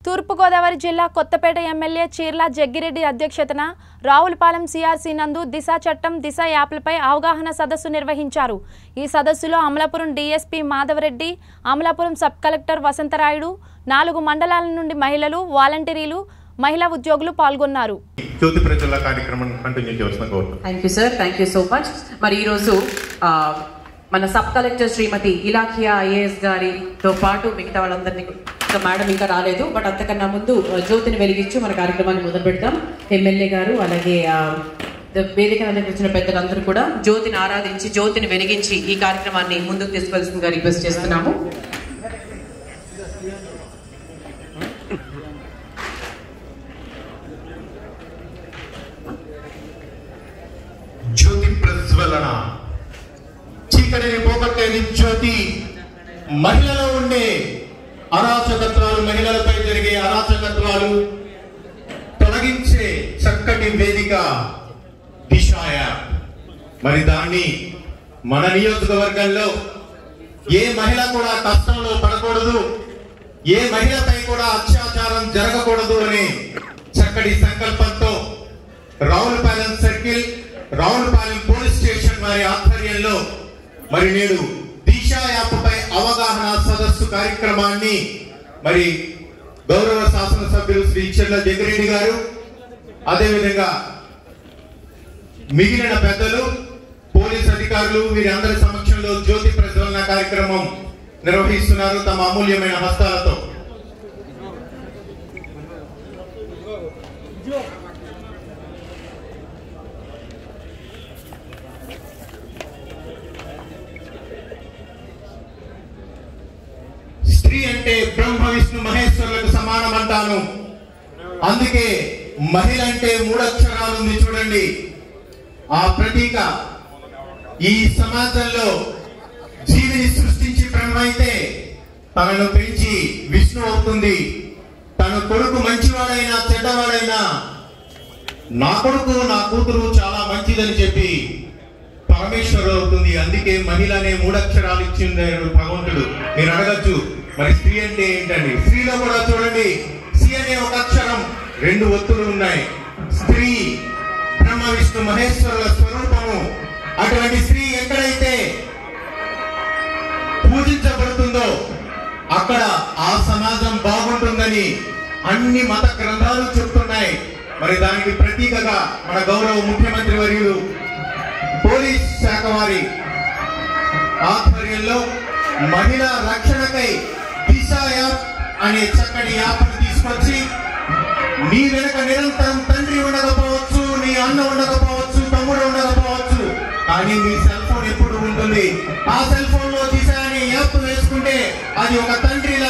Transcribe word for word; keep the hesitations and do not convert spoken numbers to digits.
తూర్పుగోదావరి జిల్లా కొత్తపేట ఎమ్మెల్యే చీర్ల జగ్గిరెడ్డి అధ్యక్షతన రావులపాలెం సిఆర్సి నందు దిశ చట్టం దిశ యాప్లపై అవగాహన సదస్సు నిర్వహించారు। ఈ సదస్సులో Amalapuram DSP Madhava Reddy, Amalapuram sub collector Vasantharayudu, నాలుగు మండలాల నుండి మహిళలు, వాలంటీర్లు, మహిళా ఉద్యోగులు పాల్గొన్నారు। జ్యోతి ప్రజల కార్యక్రమం కంటిన్యూ చేస్తున్న గౌరవం। Thank you sir, thank you so much. మరి ఈ రోజు మన sub collector Srimati Ilakhiya IAS గారితో పాటు మిగతా వాళ్ళందరినీ మేడం ఇంకా రాలేదు, బట్ అంతకన్నా ముందు జ్యోతిని వెలిగించు మన కార్యక్రమాన్ని మొదలు పెడతాం। ఎమ్మెల్యే గారు అలాగే వేదిక వచ్చిన పెద్దలందరూ కూడా జ్యోతిని ఆరాధించి జ్యోతిని వెలిగించి ఈ కార్యక్రమాన్ని ముందుకు తీసుకెళ్తుందిగా రిక్వెస్ట్ చేస్తున్నాము। జ్యోతి ప్రజ్వలన చీకటిని పోగొట్టేది జ్యోతి। మహిళలో ఉండే అరాచకత్వాలు, మహిళలపై జరిగే అరాచకత్వాలు తొలగించే చక్కటి వేదిక దిశ యాప్। మరి దాన్ని మన నియోజకవర్గంలో ఏ మహిళ కూడా కష్టంలో పడకూడదు, ఏ మహిళపై కూడా అత్యాచారం జరగకూడదు అనే చక్కటి సంకల్పంతో Ravulapalem circle, Ravulapalem police station వారి ఆధ్వర్యంలో మరి నేడు దిశ యాప్ పై అవగాహన సదస్సు కార్యక్రమాన్ని మరి గౌరవ శాసనసభ్యులు శ్రీ చీర్ల జగ్గిరెడ్డి గారు, అదేవిధంగా మిగిలిన పెద్దలు, పోలీస్ అధికారులు వీరందరి సమక్షంలో జ్యోతి ప్రజ్వలన కార్యక్రమం నిర్వహిస్తున్నారు తమ అమూల్యమైన హస్తాలతో। స్త్రీ అంటే బ్రహ్మ విష్ణు మహేశ్వరులకు సమానం అంటాను, అందుకే మహిళ అంటే మూడక్షరాలు ఉంది చూడండి, ఆ ప్రతీక ఈ సమాజంలో జీవిని సృష్టించి బ్రహ్మ అయితే తనను పెంచి విష్ణు అవుతుంది। తన కొడుకు మంచివాడైనా చెడ్డవాడైనా నా కొడుకు నా కూతురు చాలా మంచిదని చెప్పి పరమేశ్వరు అవుతుంది। అందుకే మహిళ అనే మూడక్షరాలు ఇచ్చింది భగవంతుడు। మీరు అడగచ్చు మరి స్త్రీ అంటే ఏంటండి? స్త్రీలో కూడా చూడండి, సి అనే ఒక అక్షరం, రెండు ఒత్తులు ఉన్నాయి। స్త్రీ బ్రహ్మ విష్ణు మహేశ్వరుల స్వరూపము। అటువంటి స్త్రీ ఎక్కడైతే పూజించబడుతుందో అక్కడ ఆ సమాజం బాగుంటుందని అన్ని మత గ్రంథాలు చెప్తున్నాయి। మరి దానికి ప్రతీకగా మన గౌరవ ముఖ్యమంత్రి వర్యులు పోలీస్ శాఖ వారి ఆధ్వర్యంలో మహిళా రక్షణకై దిశ యాప్ అనే చక్కటి యాప్ను తీసుకొచ్చి నీ వెనక నిరంతరం తండ్రి ఉండకపోవచ్చు, నీ అన్న ఉండకపోవచ్చు, తమ్ముడు ఉండకపోవచ్చు, కానీ నీ సెల్ ఫోన్ ఎప్పుడు ఉంటుంది। ఆ సెల్ ఫోన్ లో దిశ అనే యాప్ వేసుకుంటే అది ఒక తండ్రి